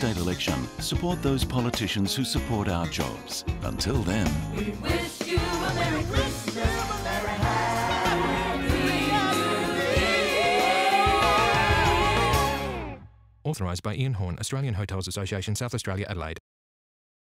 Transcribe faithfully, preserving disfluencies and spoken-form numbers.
state election, support those politicians who support our jobs. Until then, We wish you a Merry Christmas, a Merry Happy New Year. Authorised by Ian Horn, Australian Hotels Association, South Australia, Adelaide.